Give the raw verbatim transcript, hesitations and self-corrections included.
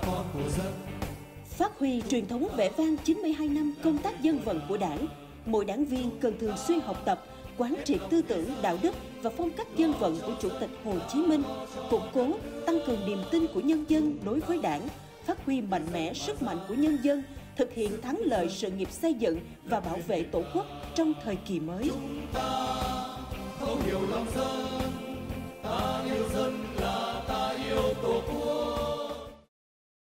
con của dân. Phát huy truyền thống vẻ vang chín mươi hai năm công tác dân vận của Đảng, mỗi đảng viên cần thường xuyên học tập, quán triệt tư tưởng, đạo đức và phong cách dân vận của Chủ tịch Hồ Chí Minh, củng cố, tăng cường niềm tin của nhân dân đối với Đảng, phát huy mạnh mẽ sức mạnh của nhân dân, thực hiện thắng lợi sự nghiệp xây dựng và bảo vệ Tổ quốc trong thời kỳ mới. Chúng ta không hiểu lòng dân, ta yêu dân là ta yêu Tổ quốc.